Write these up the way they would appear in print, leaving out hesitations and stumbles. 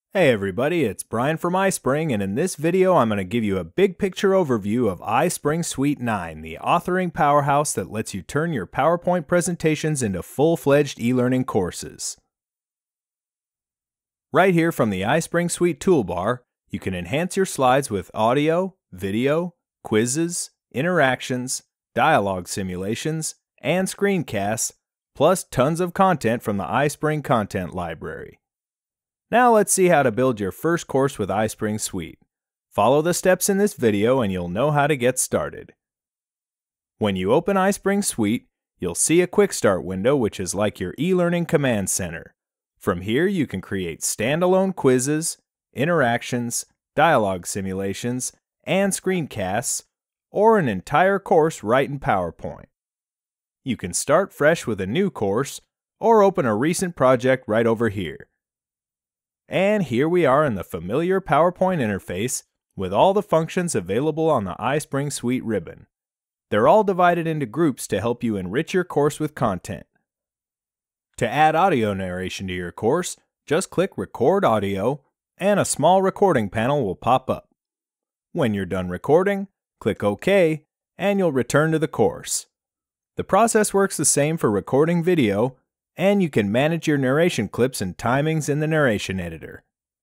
Hey everybody, it's Brian from iSpring, and in this video I'm going to give you a big picture overview of iSpring Suite 9, the authoring powerhouse that lets you turn your PowerPoint presentations into full-fledged e-learning courses. Right here from the iSpring Suite toolbar, you can enhance your slides with audio, video, quizzes, interactions, dialogue simulations, and screencasts, plus tons of content from the iSpring content library. Now let's see how to build your first course with iSpring Suite. Follow the steps in this video and you'll know how to get started. When you open iSpring Suite, you'll see a Quick Start window which is like your e-learning command center. From here you can create standalone quizzes, interactions, dialogue simulations, and screencasts, or an entire course right in PowerPoint. You can start fresh with a new course, or open a recent project right over here. And here we are in the familiar PowerPoint interface with all the functions available on the iSpring Suite ribbon. They're all divided into groups to help you enrich your course with content. To add audio narration to your course, just click Record Audio, and a small recording panel will pop up. When you're done recording, click OK, and you'll return to the course. The process works the same for recording video, and you can manage your narration clips and timings in the narration editor.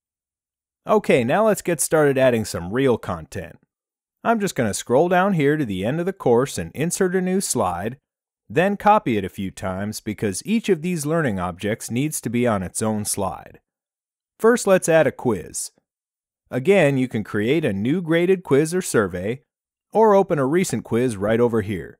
Okay, now let's get started adding some real content. I'm just going to scroll down here to the end of the course and insert a new slide, then copy it a few times because each of these learning objects needs to be on its own slide. First, let's add a quiz. Again, you can create a new graded quiz or survey, or open a recent quiz right over here.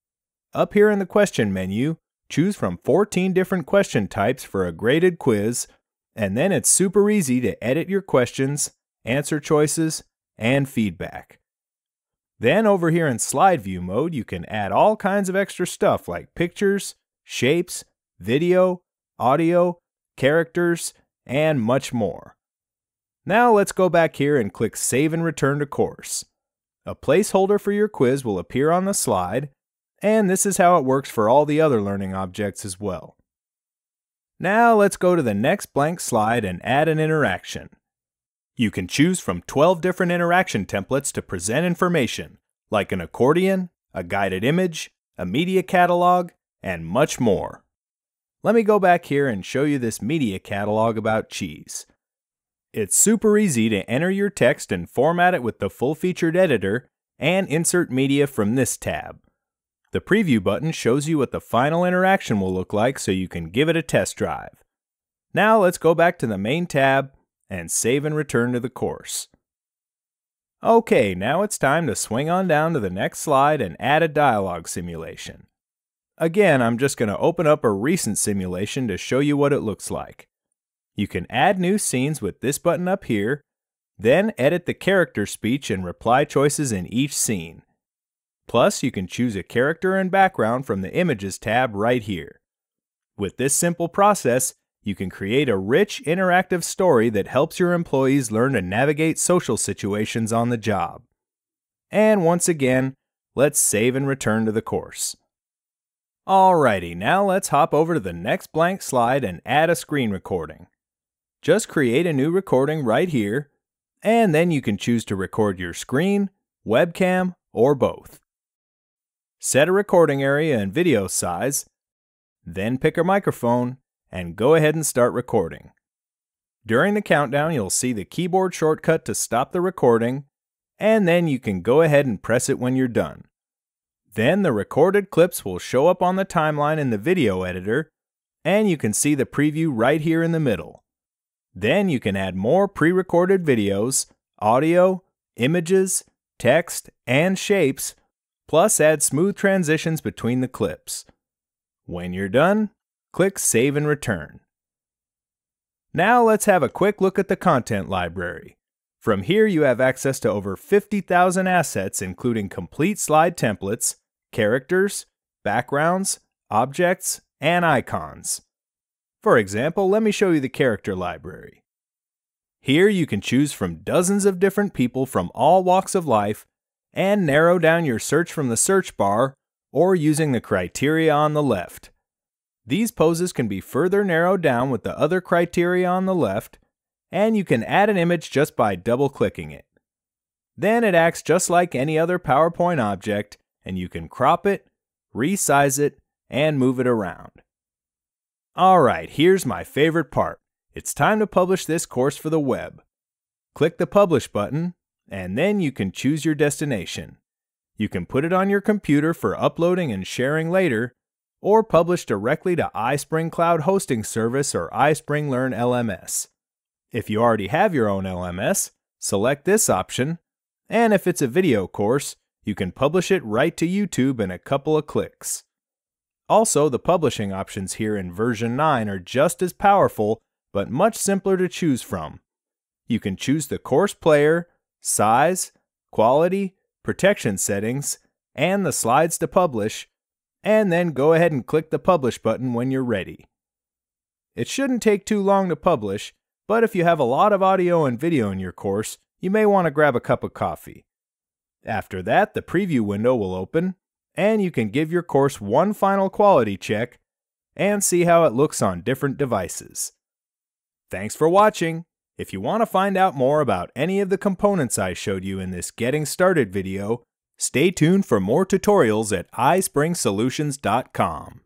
Up here in the question menu, choose from 14 different question types for a graded quiz, and then it's super easy to edit your questions, answer choices, and feedback. Then over here in slide view mode, you can add all kinds of extra stuff like pictures, shapes, video, audio, characters, and much more. Now let's go back here and click Save and Return to Course. A placeholder for your quiz will appear on the slide, and this is how it works for all the other learning objects as well. Now let's go to the next blank slide and add an interaction. You can choose from 12 different interaction templates to present information, like an accordion, a guided image, a media catalog, and much more. Let me go back here and show you this media catalog about cheese. It's super easy to enter your text and format it with the full-featured editor and insert media from this tab. The preview button shows you what the final interaction will look like so you can give it a test drive. Now let's go back to the main tab and save and return to the course. Okay, now it's time to swing on down to the next slide and add a dialogue simulation. Again, I'm just going to open up a recent simulation to show you what it looks like. You can add new scenes with this button up here, then edit the character speech and reply choices in each scene. Plus, you can choose a character and background from the Images tab right here. With this simple process, you can create a rich, interactive story that helps your employees learn to navigate social situations on the job. And once again, let's save and return to the course. Alrighty, now let's hop over to the next blank slide and add a screen recording. Just create a new recording right here, and then you can choose to record your screen, webcam, or both. Set a recording area and video size, then pick a microphone, and go ahead and start recording. During the countdown, you'll see the keyboard shortcut to stop the recording, and then you can go ahead and press it when you're done. Then the recorded clips will show up on the timeline in the video editor, and you can see the preview right here in the middle. Then you can add more pre-recorded videos, audio, images, text, and shapes, plus add smooth transitions between the clips. When you're done, click Save and Return. Now let's have a quick look at the content library. From here you have access to over 50,000 assets including complete slide templates, characters, backgrounds, objects, and icons. For example, let me show you the character library. Here you can choose from dozens of different people from all walks of life and narrow down your search from the search bar or using the criteria on the left. These poses can be further narrowed down with the other criteria on the left, and you can add an image just by double-clicking it. Then it acts just like any other PowerPoint object, and you can crop it, resize it, and move it around. Alright, here's my favorite part. It's time to publish this course for the web. Click the Publish button, and then you can choose your destination. You can put it on your computer for uploading and sharing later, or publish directly to iSpring Cloud Hosting Service or iSpring Learn LMS. If you already have your own LMS, select this option, and if it's a video course, you can publish it right to YouTube in a couple of clicks. Also, the publishing options here in version 9 are just as powerful, but much simpler to choose from. You can choose the course player, size, quality, protection settings, and the slides to publish, and then go ahead and click the Publish button when you're ready. It shouldn't take too long to publish, but if you have a lot of audio and video in your course, you may want to grab a cup of coffee. After that, the preview window will open, and you can give your course one final quality check and see how it looks on different devices. Thanks for watching. If you want to find out more about any of the components I showed you in this Getting Started video, stay tuned for more tutorials at ispringsolutions.com.